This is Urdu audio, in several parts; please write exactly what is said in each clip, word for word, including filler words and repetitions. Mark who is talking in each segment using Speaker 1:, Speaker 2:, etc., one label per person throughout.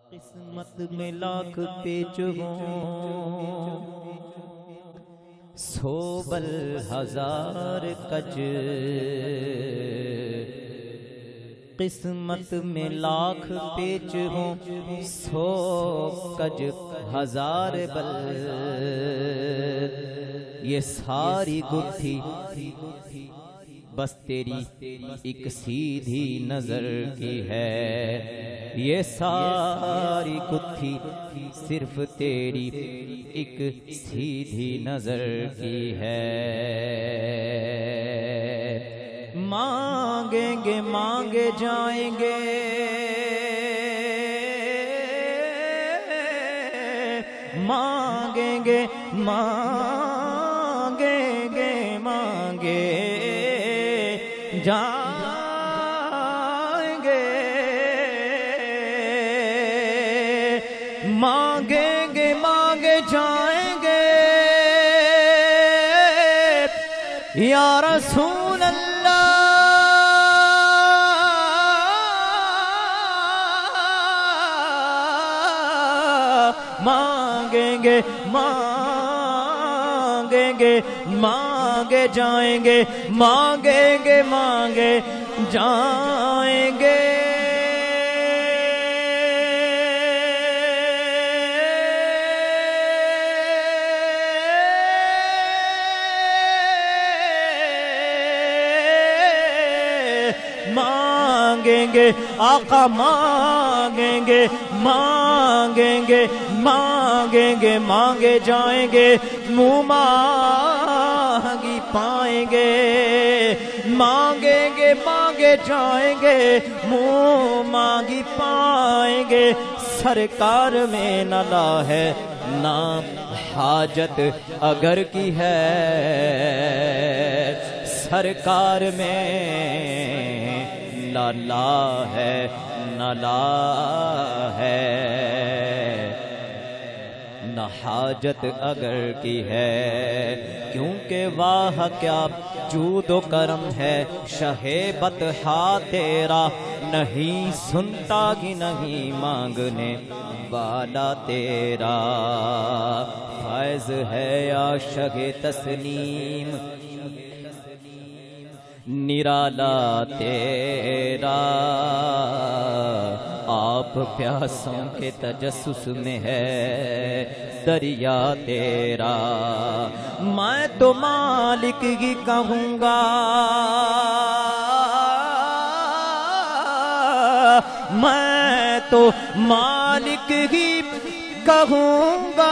Speaker 1: قسمت میں لاکھ پیچ ہوں سو بل ہزار کج، قسمت میں لاکھ پیچ ہوں سو کج ہزار بل، یہ ساری گتھی بس تیری ایک سیدھی نظر کی ہے، یہ ساری گتھی صرف تیری ایک سیدھی نظر کی ہے۔ مانگیں گے مانگے جائیں گے، مانگیں گے مانگیں گے مانگے جائیں گے، مانگیں گے مانگے جائیں گے یا رسول اللہ، مانگیں گے مانگیں گے مانگے جائیں گے، مانگیں گے مانگے جائیں گے۔ مانگیں گے آقا مانگیں گے مانگیں گے مانگیں گے مانگے جائیں گے، منہ مانگی پائیں گے، مانگیں گے مانگے جائیں گے، منہ مانگی پائیں گے۔ سرکار میں نہ لا ہے نہ حاجت اگر کی ہے، سرکار میں نہ لا ہے نہ لا ہے، نہ حاجت اگر کی ہے، کیونکہ واہ کیا جود و کرم ہے شہ بطحا تیرا، نہیں سنتا ہی نہیں مانگنے والا تیرا، فائز ہے یا شہ تسلیم نرالا تیرا، آپ پیاسوں کے تجسس میں ہے دریا تیرا، میں تو مالک ہی کہوں گا، میں تو مالک ہی کہوں گا،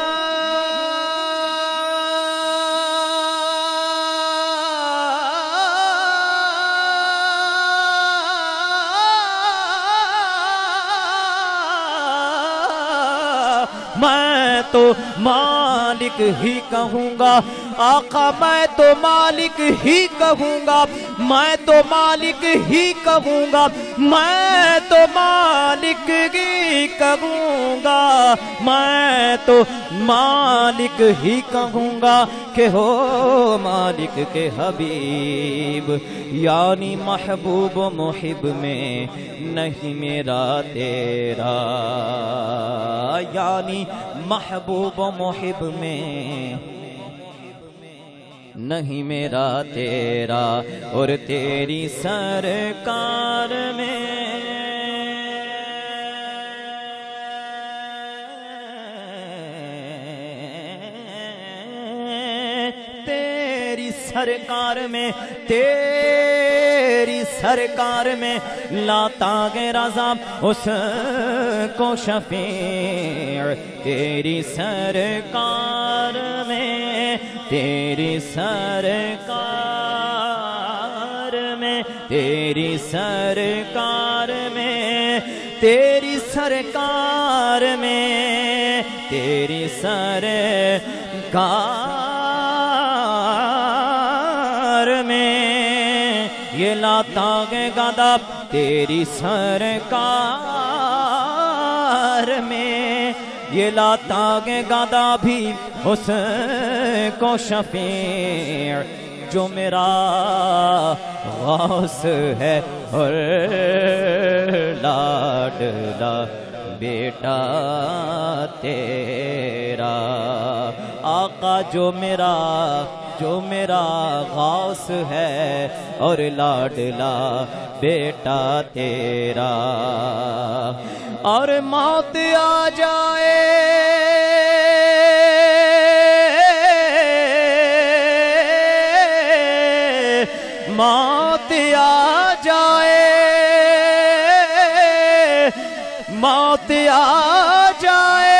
Speaker 1: میں تو مالک ہی کہوں گا، آقا میں تو مالک ہی کہوں گا، میں تو مالک ہی کہوں گا، میں تو مالک ہی کہوں گا، میں تو مالک ہی کہوں گا کہ ہو مالک کے حبیب، یعنی محبوب و محب میں نہیں میرا تیرا، یعنی محبوب و محب میں نہیں میرا تیرا، اور تیری سرکار میں تیری سرکار میں تیری سرکار میں لاتا گے رضا اس کو شفیع، تیری سرکار میں تیری سرکار میں تیری سرکار میں تیری سرکار میں تیری سرکار میں یہ لاتا گے گدا تیری سرکار میں، یہ لاتا گے گدا بھی اس کو شفیع، جو میرا غوث ہے اور لاڈلا بیٹا تیرا، آقا جو میرا جو میرا غوث ہے اور لاڈلا بیٹا تیرا، اور موت آ جائے موت آ جائے موت آ جائے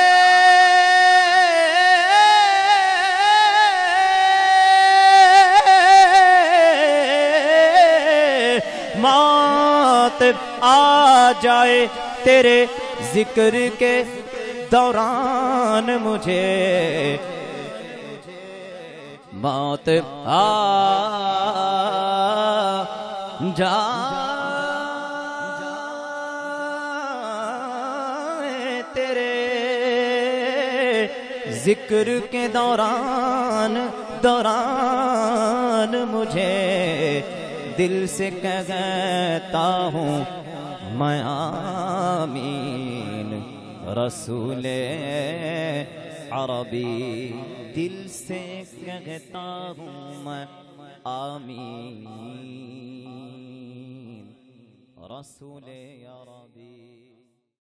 Speaker 1: موت آ جائے تیرے ذکر کے دوران مجھے، موت آ جائے تیرے ذکر کے دوران دوران مجھے، دل سے کہتا ہوں میں آمین رسول عربی، دل سے کہتا ہوں میں آمین رسول عربی۔